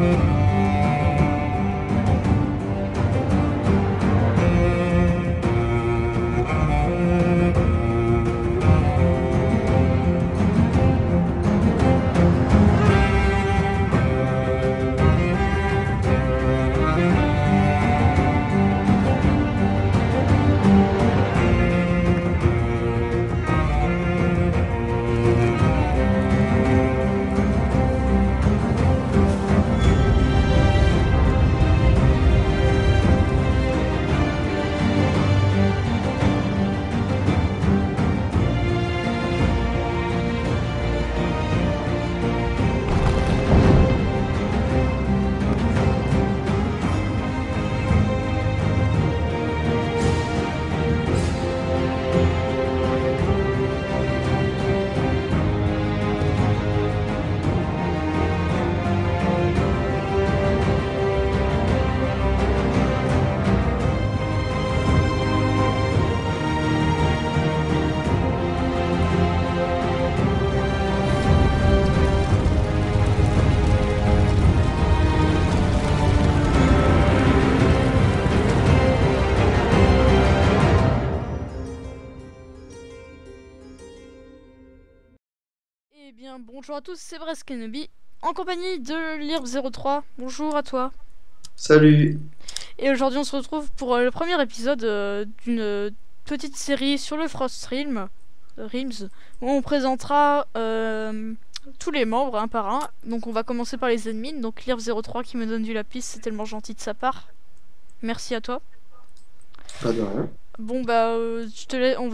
Eh bien, bonjour à tous, c'est Breskenobi, en compagnie de Lirb03. Bonjour à toi. Salut. Et aujourd'hui, on se retrouve pour le premier épisode d'une petite série sur le Frost Realms, où on présentera tous les membres un par un. Donc, on va commencer par les admins. Donc, Lirb03 qui me donne du lapis, c'est tellement gentil de sa part. Merci à toi. Pas de rien. Bon je te laisse,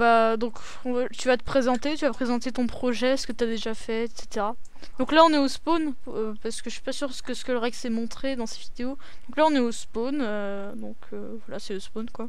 tu vas te présenter, tu vas présenter ton projet, ce que tu as déjà fait, etc. Donc là on est au spawn, parce que je suis pas sûre ce que le Rex s'est montré dans ses vidéos. Donc là on est au spawn, voilà c'est le spawn quoi.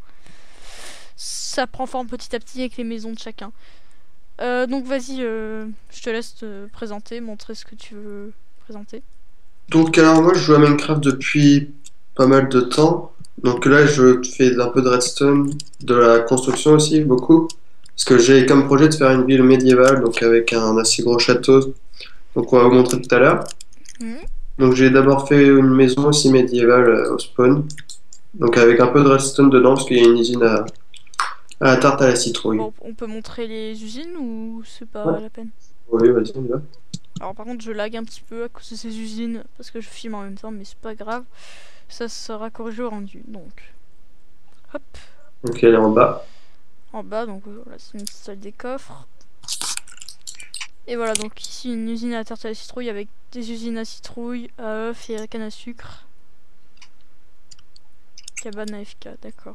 Ça prend forme petit à petit avec les maisons de chacun. Donc vas-y, je te laisse te présenter, montrer ce que tu veux présenter. Donc alors moi je joue à Minecraft depuis pas mal de temps. Donc là je fais un peu de redstone, de la construction aussi beaucoup. Parce que j'ai comme projet de faire une ville médiévale, donc avec un assez gros château. Donc on va vous montrer tout à l'heure. Mhm. Donc j'ai d'abord fait une maison aussi médiévale au spawn. Donc avec un peu de redstone dedans parce qu'il y a une usine à la tarte à la citrouille. Bon, on peut montrer les usines ou c'est pas Ouais. la peine? Oui, vas-y, on y va. Alors par contre je lag un petit peu à cause de ces usines parce que je filme en même temps mais c'est pas grave, ça sera corrigé au rendu. Donc hop, Donc elle est en bas. en bas donc voilà c'est une petite salle des coffres. Et voilà donc ici une usine à tarte à la citrouille avec des usines à citrouille, à œufs et à canne à sucre. Cabane AFK, d'accord.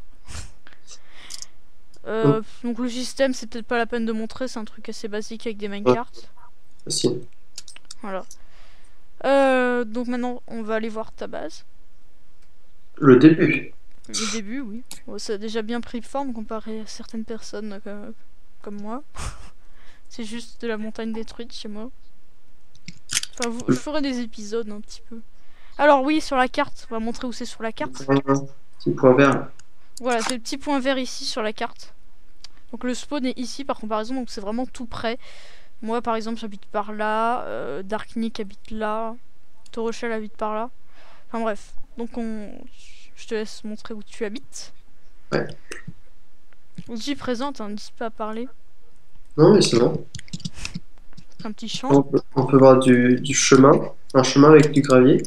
Donc, Donc le système c'est peut-être pas la peine de montrer, c'est un truc assez basique avec des minecarts. facile. Voilà. Donc maintenant on va aller voir ta base. Le début. Le début, oui. Bon, ça a déjà bien pris forme comparé à certaines personnes comme moi. C'est juste de la montagne détruite chez moi. Enfin, je ferai des épisodes un petit peu. Alors oui, sur la carte, on va montrer où c'est sur la carte. Petit point vert. Voilà, c'est le petit point vert ici sur la carte. Donc le spawn est ici par comparaison, donc c'est vraiment tout près. Moi par exemple j'habite par là, Darknick habite là, Toroshell habite par là. Enfin bref, donc je te laisse montrer où tu habites. Ouais. J'y présente, hein, n'hésite pas à parler. Non, mais c'est bon. C'est un petit champ. On peut voir du chemin, un chemin avec du gravier.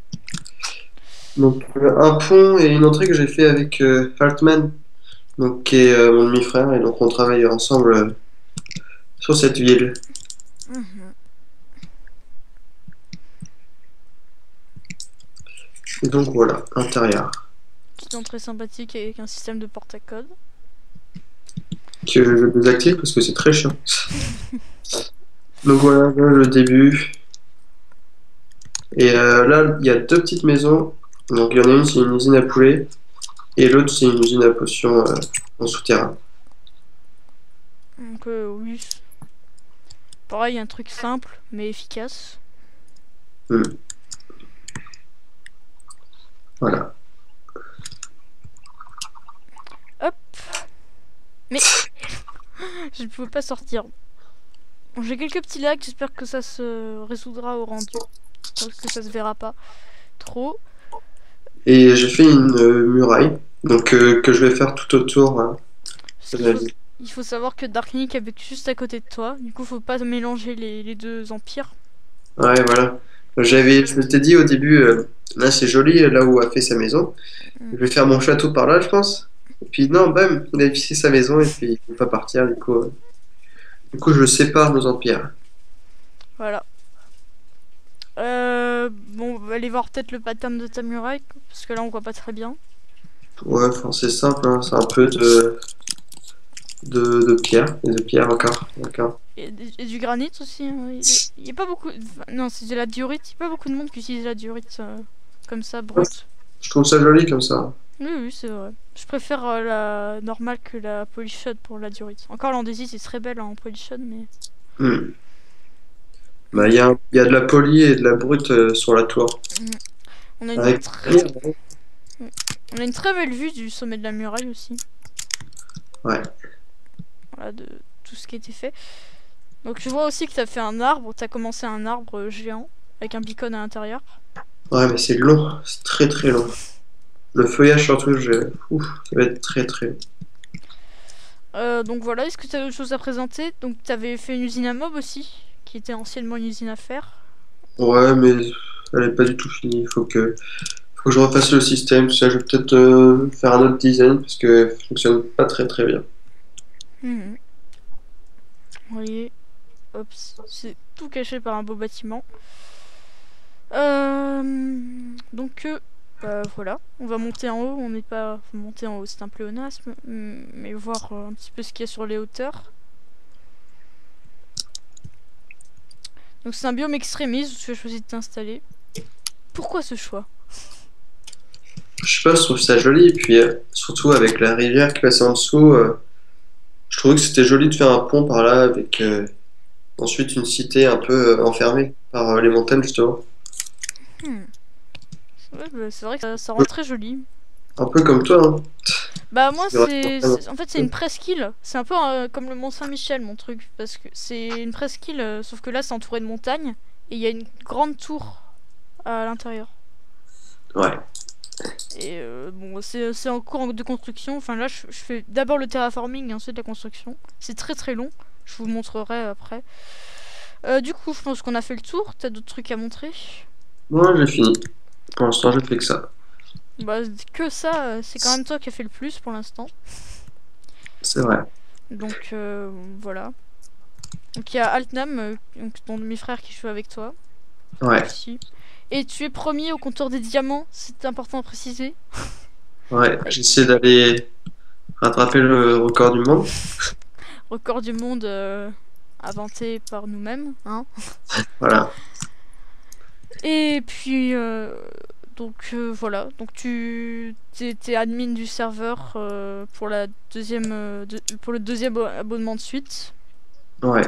Donc un pont et une entrée que j'ai fait avec Hartman, donc qui est mon demi-frère, et donc on travaille ensemble sur cette ville. Mhm. Et donc voilà, intérieur. Petite entrée sympathique avec un système de porte-à-code. Que je désactive parce que c'est très chiant. Donc voilà, là, le début. Et là, il y a deux petites maisons. Donc il y en a une, c'est une usine à poulet, et l'autre, c'est une usine à potions en souterrain. Donc oui. Pareil, un truc simple mais efficace. Hmm. Voilà. Hop. Mais je ne pouvais pas sortir. Bon, j'ai quelques petits lags, j'espère que ça se résoudra au rendu. parce que ça se verra pas trop. Et j'ai fait une muraille, donc que je vais faire tout autour Parce de qu'il la faut, ville. il faut savoir que Dark Knight habite juste à côté de toi. Du coup, faut pas mélanger les deux empires. Ouais, voilà. Je m'étais dit au début, là c'est joli, là où a fait sa maison. Mm. Je vais faire mon château par là, je pense. Et puis non, bam, il a affiché sa maison et puis il ne peut pas partir. Du coup, je sépare nos empires. Voilà. Bon, on va aller voir peut-être le pattern de ta muraille, parce que là on voit pas très bien. Ouais, enfin, c'est simple, hein, c'est un peu de pierre, et de pierre encore, encore. Et du granit aussi. Hein. Il y a pas beaucoup. Non, c'est de la diorite. Il y a pas beaucoup de monde qui utilise la diorite comme ça, Ouais, brute. je trouve ça joli comme ça. Oui, oui, c'est vrai. Je préfère la normale que la polyshot pour la diorite. Encore l'andésite est très belle hein, en polyshot, mais. Hmm. Bah, il y a de la polie et de la brute sur la tour. Mm. On a une Avec très... On a une très belle vue du sommet de la muraille aussi. ouais. Voilà, de tout ce qui a été fait. Donc je vois aussi que t'as fait un arbre. T'as commencé un arbre géant avec un beacon à l'intérieur. Ouais, mais c'est long, c'est très très long. Le feuillage surtout, ouf, ça va être très très long. Donc voilà, est-ce que tu as autre chose à présenter? Donc tu avais fait une usine à mob aussi, qui était anciennement une usine à fer. Ouais, mais elle est pas du tout finie. Faut que je refasse le système, tout ça. Je vais peut-être faire un autre design parce que ça fonctionne pas très très bien. Mhm. Voyez, hop, c'est tout caché par un beau bâtiment. Donc voilà, on va monter en haut. On n'est pas monter en haut, c'est un pléonasme, mais voir un petit peu ce qu'il y a sur les hauteurs. Donc c'est un biome extrémiste où tu as choisi de t'installer. Pourquoi ce choix? Je sais pas, je trouve ça joli. Et puis surtout avec la rivière qui passe en dessous, je trouvais que c'était joli de faire un pont par là avec ensuite une cité un peu enfermée par les montagnes justement. Hmm. Ouais, bah, c'est vrai que ça rend très joli. Un peu comme toi, hein. Bah moi C'est vrai. en fait c'est une presqu'île. C'est un peu comme le Mont Saint-Michel mon truc parce que c'est une presqu'île sauf que là c'est entouré de montagnes et il y a une grande tour à l'intérieur. Ouais. Et bon c'est en cours de construction. Enfin là je fais d'abord le terraforming et ensuite la construction. C'est très très long. Je vous montrerai après. Du coup je pense qu'on a fait le tour. T'as d'autres trucs à montrer? Moi, j'ai fini. Pour l'instant, j'ai fait que ça. Bah que ça c'est quand même toi qui as fait le plus pour l'instant. C'est vrai. Donc voilà. Donc il y a Altnam, donc ton demi-frère qui joue avec toi Ouais. aussi. Et tu es premier au compteur des diamants, c'est important à préciser. Ouais. Avec J'essaie d'aller rattraper le record du monde. record du monde inventé par nous-mêmes. Hein. Voilà. Et puis voilà. Donc tu t'es admin du serveur pour la deuxième pour le deuxième abonnement de suite. Ouais.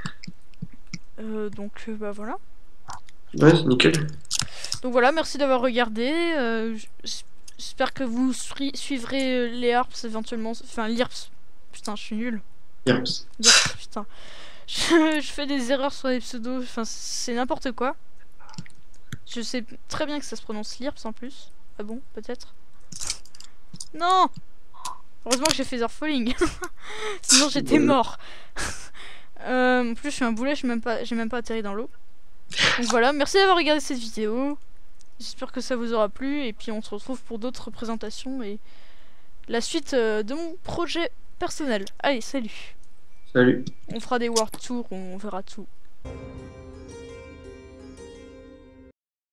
Bah voilà. Ouais, c'est nickel. Donc voilà, merci d'avoir regardé. J'espère que vous suivrez les harps éventuellement. Enfin, l'IRPS. Putain, je suis nulle. Yes. L'IRPS, putain. Je fais des erreurs sur les pseudos. Enfin, c'est n'importe quoi. Je sais très bien que ça se prononce l'IRPS en plus. Ah bon, peut-être. Non. Heureusement que j'ai fait Falling. Sinon, j'étais mort. En plus, je suis un boulet, j'ai même pas atterri dans l'eau. Donc voilà, merci d'avoir regardé cette vidéo. J'espère que ça vous aura plu. Et puis on se retrouve pour d'autres présentations et la suite de mon projet personnel. Allez, salut. Salut. On fera des world tours, on verra tout.